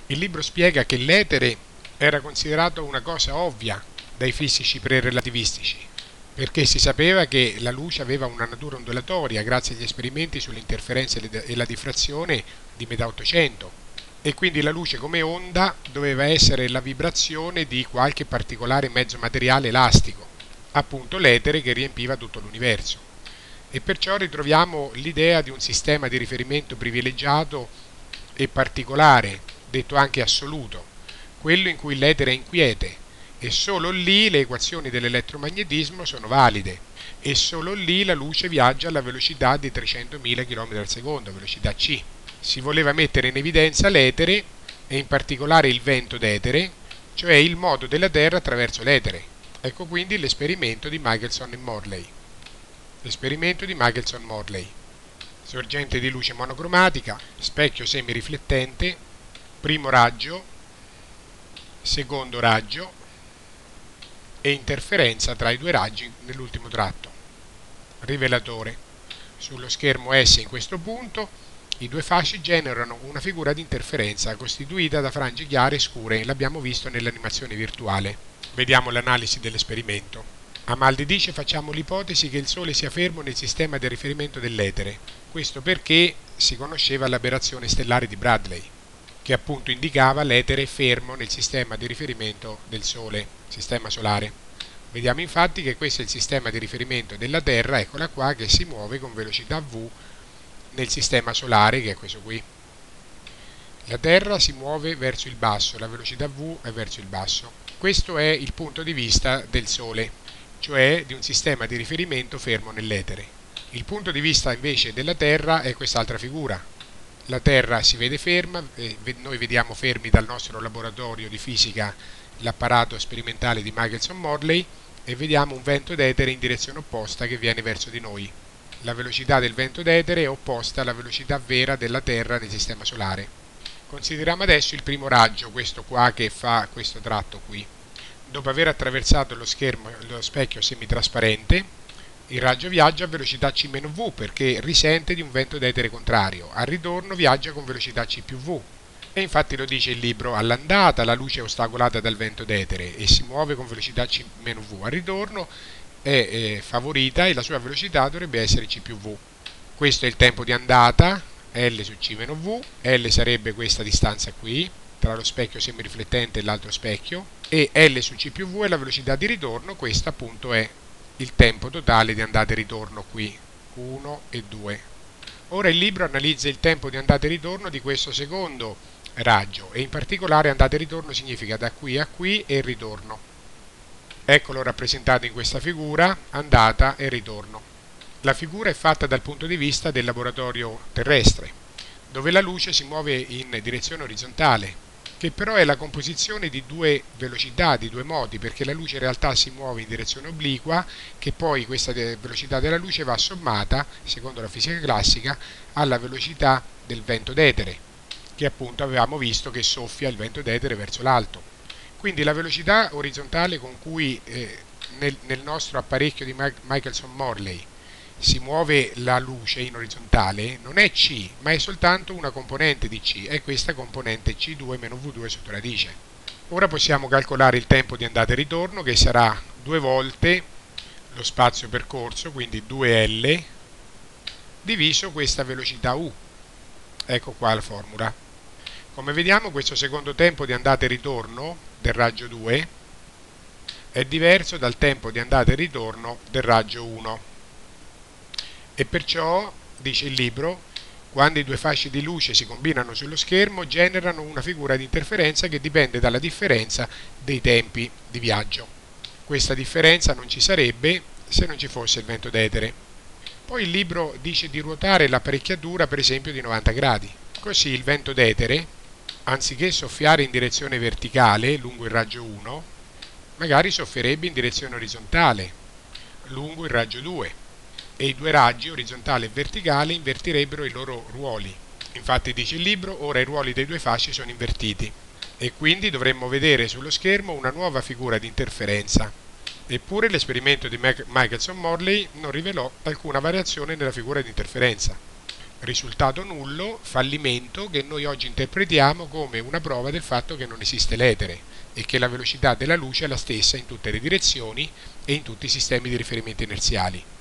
Il libro spiega che l'etere era considerato una cosa ovvia dai fisici pre-relativistici, perché si sapeva che la luce aveva una natura ondulatoria grazie agli esperimenti sull'interferenza e la diffrazione di metà Ottocento, e quindi la luce come onda doveva essere la vibrazione di qualche particolare mezzo materiale elastico, appunto l'etere che riempiva tutto l'universo. E perciò ritroviamo l'idea di un sistema di riferimento privilegiato e particolare, detto anche assoluto, quello in cui l'etere è inquiete, e solo lì le equazioni dell'elettromagnetismo sono valide, e solo lì la luce viaggia alla velocità di 300.000 km al secondo, velocità c. Si voleva mettere in evidenza l'etere, e in particolare il vento d'etere, cioè il moto della Terra attraverso l'etere. Ecco quindi l'esperimento di Michelson e Morley. L'esperimento di Michelson-Morley. Sorgente di luce monocromatica, specchio semiriflettente, primo raggio, secondo raggio e interferenza tra i due raggi nell'ultimo tratto. Rivelatore. Sullo schermo S in questo punto i due fasci generano una figura di interferenza costituita da frange chiare e scure, l'abbiamo visto nell'animazione virtuale. Vediamo l'analisi dell'esperimento. Amaldi dice: facciamo l'ipotesi che il Sole sia fermo nel sistema di riferimento dell'etere. Questo perché si conosceva l'aberrazione stellare di Bradley, che appunto indicava l'etere fermo nel sistema di riferimento del Sole, sistema solare. Vediamo infatti che questo è il sistema di riferimento della Terra, eccola qua, che si muove con velocità v nel sistema solare, che è questo qui. La Terra si muove verso il basso, la velocità v è verso il basso. Questo è il punto di vista del Sole, cioè di un sistema di riferimento fermo nell'etere. Il punto di vista invece della Terra è quest'altra figura. La Terra si vede ferma, noi vediamo fermi dal nostro laboratorio di fisica l'apparato sperimentale di Michelson-Morley e vediamo un vento d'etere in direzione opposta che viene verso di noi. La velocità del vento d'etere è opposta alla velocità vera della Terra nel sistema solare. Consideriamo adesso il primo raggio, questo qua che fa questo tratto qui. Dopo aver attraversato lo specchio semitrasparente, il raggio viaggia a velocità c-v perché risente di un vento d'etere contrario. Al ritorno viaggia con velocità c più v. E infatti lo dice il libro: all'andata la luce è ostacolata dal vento d'etere e si muove con velocità c-v. Al ritorno è favorita e la sua velocità dovrebbe essere c più v. Questo è il tempo di andata, L su c-v. L sarebbe questa distanza qui, tra lo specchio semiriflettente e l'altro specchio, e L su c più v è la velocità di ritorno. Questo appunto è il tempo totale di andata e ritorno qui, 1 e 2. Ora il libro analizza il tempo di andata e ritorno di questo secondo raggio, e in particolare andata e ritorno significa da qui a qui e ritorno. Eccolo rappresentato in questa figura, andata e ritorno. La figura è fatta dal punto di vista del laboratorio terrestre, dove la luce si muove in direzione orizzontale, che però è la composizione di due velocità, di due moti, perché la luce in realtà si muove in direzione obliqua, che poi questa velocità della luce va sommata, secondo la fisica classica, alla velocità del vento d'etere, che appunto avevamo visto che soffia il vento d'etere verso l'alto. Quindi la velocità orizzontale con cui nel nostro apparecchio di Michelson-Morley si muove la luce in orizzontale non è c, ma è soltanto una componente di c, è questa componente c2 meno v2 sotto radice. Ora possiamo calcolare il tempo di andata e ritorno, che sarà 2 volte lo spazio percorso, quindi 2L, diviso questa velocità u. Ecco qua la formula. Come vediamo, questo secondo tempo di andata e ritorno del raggio 2 è diverso dal tempo di andata e ritorno del raggio 1. E perciò, dice il libro, quando i due fasci di luce si combinano sullo schermo generano una figura di interferenza che dipende dalla differenza dei tempi di viaggio. Questa differenza non ci sarebbe se non ci fosse il vento d'etere. Poi il libro dice di ruotare l'apparecchiatura per esempio di 90 gradi. Così il vento d'etere, anziché soffiare in direzione verticale lungo il raggio 1, magari soffierebbe in direzione orizzontale lungo il raggio 2. E i due raggi, orizzontale e verticale, invertirebbero i loro ruoli. Infatti, dice il libro, ora i ruoli dei due fasci sono invertiti e quindi dovremmo vedere sullo schermo una nuova figura di interferenza. Eppure l'esperimento di Michelson-Morley non rivelò alcuna variazione nella figura di interferenza. Risultato nullo, fallimento che noi oggi interpretiamo come una prova del fatto che non esiste l'etere e che la velocità della luce è la stessa in tutte le direzioni e in tutti i sistemi di riferimento inerziali.